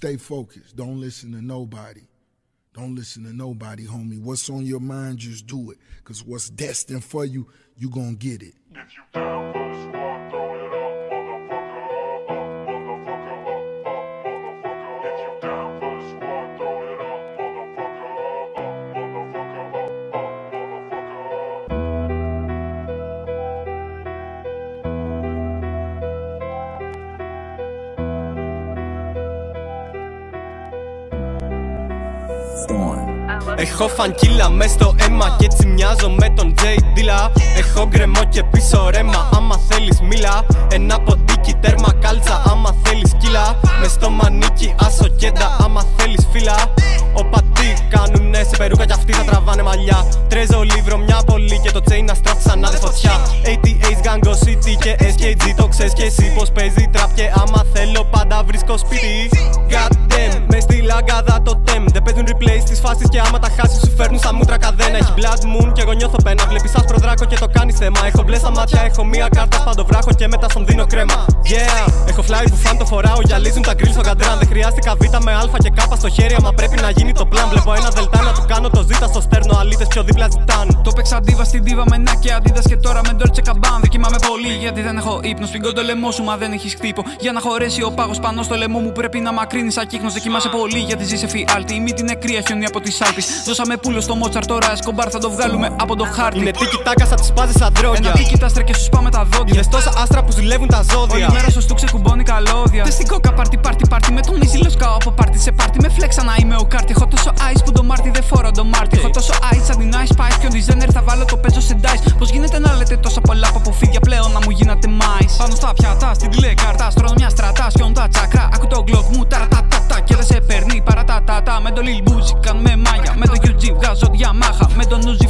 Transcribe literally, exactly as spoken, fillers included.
stay focused. Don't listen to nobody. Don't listen to nobody, homie. What's on your mind, just do it. Because what's destined for you, you gonna get it. If you down for the squad, throw it up, motherfucker, up, motherfucker, up, up, motherfucker. If you down for the squad, throw it up, motherfucker, up, motherfucker, up, up, Έχω φανκίλα μες στο αίμα και έτσι μοιάζω με τον Τζέι Ντίλα. Έχω γκρεμό και πίσω ρέμα, άμα θέλεις μίλα. Ένα ποντίκι τέρμα κάλτσα, άμα θέλεις κύλα. Μες στο μανίκι άσο κέντα, άμα θέλεις φύλλα. Όπα τι κάνουνε σε περούκα κι αυτοί θα τραβάνε μαλλιά. Τρέζω λίβρο μια πολύ και το τσέιν να στράφει σαν άδε φωτιά. έι τι έιτς, Gango City και ες κέι τζι, το ξέρεις κι εσύ πως παίζει τραπ και άμα θέλω πάντα βρίσκω σπίτι. God damn, μες στη λαγκάδα το τεμ. Δεν παίζουν replay στις φάσεις και άμα τα χάσεις σου φέρνουν σαν μούτρα καδένα. Έχει blood moon και εγώ νιώθω πένα. Βλέπεις άσπρο δράκο και το κάνεις θέμα. Έχω μπλε στα μάτια, έχω μία κάρτα σπαντοβράχο και μετά στον δίνω κρέμα. Yeah, έχω fly που φαν το φοράω, γυαλίζουν τα γκριλ στο καντράν. Δεν χρειάστηκα β με α και κάπα στο χέρι, άμα πρέπει να γίνει το πλάν. Βλέπω ένα δελτά να του κάνω το ζήτα στο στέρνο, αλήτες πιο δίπλα ζητάν. Το παίξα ντίβα στην ντίβα με νάκ και αντίδας και τώρα με ντόλτσε καμπάν. Δεν κοιμάμαι πολύ γιατί δεν έχω ύπνο. Σφίγγω το λαιμό σου, μα δεν έχεις χτύπο. Για να χωρέσει ο πάγος πάνω στο λαιμό μου πρέπει να μακρύνεις ακύχνος. Δεν κοιμάσαι πολύ γιατί ζει σε φιάλτη. Η μύτη είναι κρύα, χιόνι από τη σάλτη. Δώσαμε πούλο στο Μότσαρ, τώρα Εσκομπάρ θα το βγάλουμε από το χάρτη. Είναι τίκι τάκα, θα τις πάζεις σαν ντρόγια. Ένα τίκι τάστρα και σου σπάμε τα δόντια. Είναι τόσα άστρα που ζηλεύουν τα ζώδια. Όλη μέρα στο στου ξεκουμπώνει καλώδια. Τες στην κόκα πάρτι πάρτι πάρτι. Με τον Easy σκάω από πάρτι σε πάρτι. Με φλέξα να είμαι ο κάρτι. Έχω τόσο ice που το Μάρτι δεν φορώ το Μάρτι. Έχω τόσο ice σαν την Ice Spice. Και ο designer θα βάλω το παίζω σε dice. Πως γίνεται να λέτε τόσα πολλά από αποφύγια πλέον να μου γίνατε mais. Πάνω στα πιάτα, στην τηλεκάρτα. Στρώνω μια στρατά, σκιώνω τα τσακρά. Ακού το γκλοκ μου ταρατατατα. Και δεν σε παίρνει παρατατατα. Με το Lil Boozy κάνουμε μάγια. Με το γιου τζι βγάζω διαμάχα. Με τον Uzi